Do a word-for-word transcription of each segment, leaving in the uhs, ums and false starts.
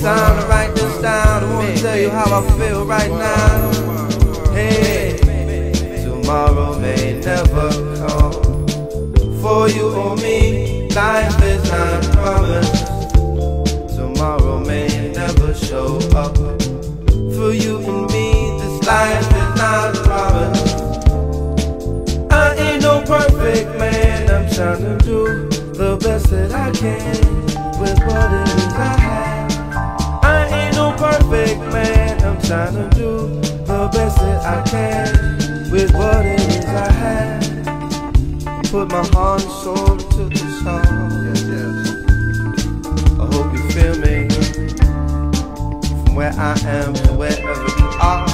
time to write this down. I wanna tell you how I feel right now. Hey, tomorrow may never come. For you or me, life is not promised. Tomorrow may never show up. For you and me, this life is not promised. I ain't no perfect man, I'm trying to do the best that I can with what it is I have. I ain't no perfect man, I'm trying to do the best that I can with what it is I have. Put my heart and soul into this song. Yes, yes. I hope you feel me. From where I am to wherever you are.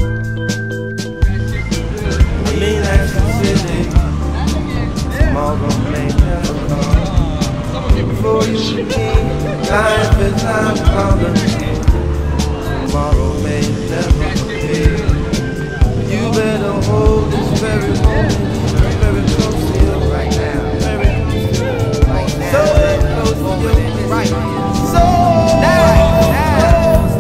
I mean that's the city. Tomorrow may never come. For you and me, life is not promised. Tomorrow may never be. You better hold this very moment very close to you right now. Very close to you right now. So close to you right now. So close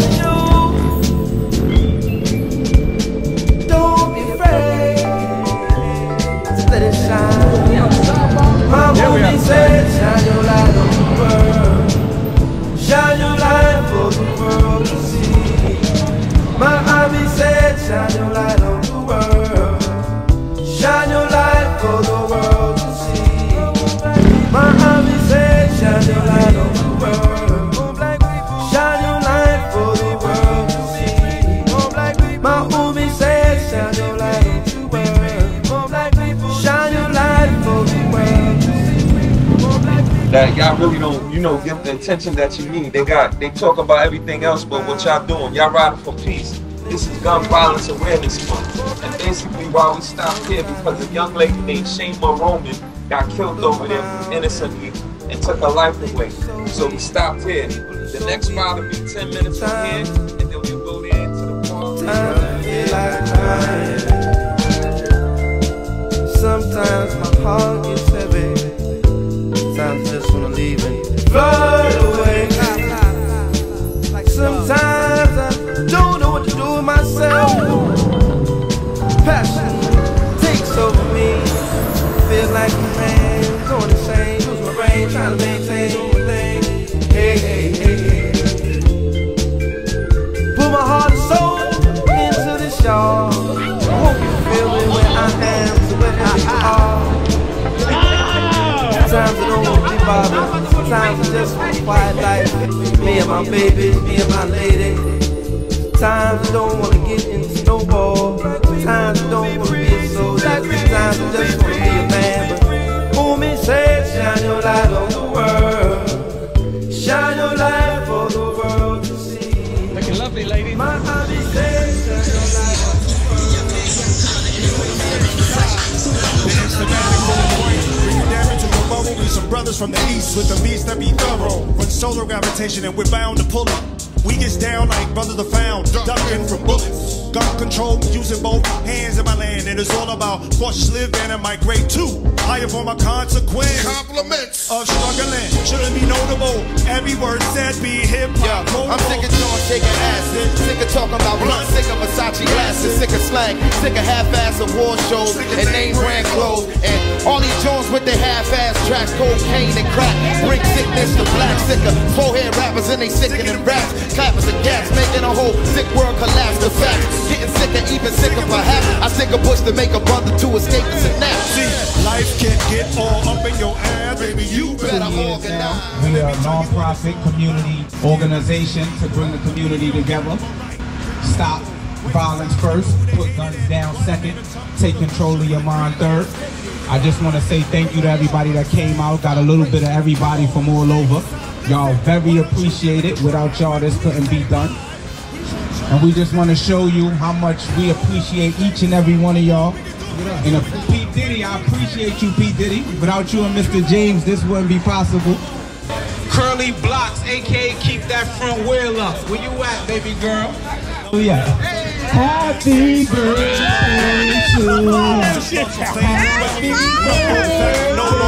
to you. Don't be afraid. Just let it shine. My mommy said, shine your light on the world. Shine your light for the world to see. My mommy said, shine your light on the world. Shine your light for the world to see. My mommy said, shine your light on the world. Shine your light for the world to see. My mommy said, shine your light on the world. Shine your light for the world to see. That y'all really don't, you know, give the attention that you need. They got, they talk about everything else, but what y'all doing? Y'all riding for peace. This is Gun Violence Awareness Month. And basically why we stopped here, because a young lady named Shayma Roman got killed over there innocently and took her life away. So we stopped here. The next ride will be ten minutes from here, and then we'll go there into the park. Sometimes my heart gets heavy. Sometimes I just wanna leave and fly away. Sometimes I don't know what to do with myself. Passion takes over me. Feel like a man going insane. Lose my brain, trying to maintain my thing. Hey, hey, hey, hey. Put my heart and soul into this, y'all. I hope you feel it where I am, so wherever you are. Sometimes I don't want to be bothered. Sometimes I just want a quiet life. Me and my baby, me and my lady. Sometimes I don't want to get into snowball. Sometimes I don't want to be a soldier. Sometimes I just want to be a man. But Mooney said, shine your light on the world. Shine your light for the world to see. Looking lovely, lady. My hobby said, shine your light on the world. It's the magic point. Bring you damage to the bubble. We some brothers from the east with the beats that be thorough. Run solar gravitation and we're bound to pull it. We gets down like brothers are found, ducking from bullets. Gun control, using both hands in my land, and it's all about cautious living and migrate too. Higher for my consequence. Compliments of struggling shouldn't be notable. Every word said be hip hop. Yeah, I'm sick of John shaking acid, sick of talking about blunt, sick of Versace glasses, sick of slang, sick of half-ass award shows and name brand clothes, and all these Jones with their half-ass tracks, cocaine and crack, bring sickness to black. Sick of forehead rappers and they sickening raps, clappers and gaps, making a whole sick world collapse. The fact, getting sicker, even sicker perhaps. I sick a bush to make a brother to escape the synapse. See, life can't get all up in your ass, baby. You better organize. We are a non-profit community organization to bring the community together. Stop violence first, put guns down second, take control of your mind third. I just want to say thank you to everybody that came out. Got a little bit of everybody from all over. Y'all very appreciated. Without y'all, this couldn't be done. And we just want to show you how much we appreciate each and every one of y'all. And uh, P. Diddy, I appreciate you, P. Diddy. Without you and Mister James, this wouldn't be possible. Curly Blocks, A K A keep that front wheel up. Where you at, baby girl? Oh yeah. Happy birthday to you. Happy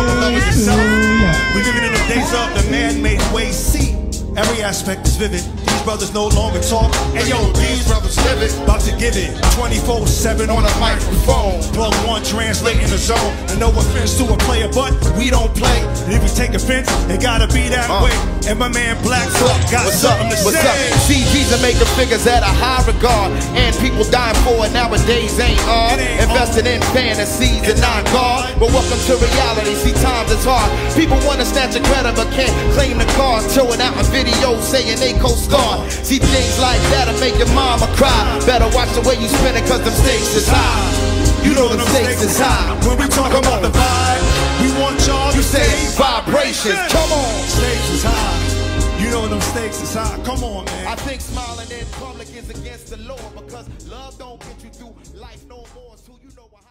birthday to you. We living in the days of the man-made way. See, every aspect is vivid. brothers no longer talk. And yo, these brothers live it, about to give it twenty-four seven on a microphone. Plug one, translating the zone. And no offense to a player, but we don't play. And if you take offense, it gotta be that uh. way. And my man Black Fuck got What's something up? to What's say. up? C Gs are making figures at a high regard, and people dying for it nowadays ain't on. Invested in fantasies and not God. But welcome to reality. See, times is hard. People wanna snatch a credit but can't claim the cause. Showing out my videos saying they co-star. See, things like that'll make your mama cry. Better watch the way you spin it, cause them stakes is high. You know them stakes is high. When we talk Come about on. the vibe, we want y'all You to say say vibrations. Come on. Stakes is high. You know them stakes is high. Come on, man. I think smiling in public is against the law, because love don't get you through life no more. So you know.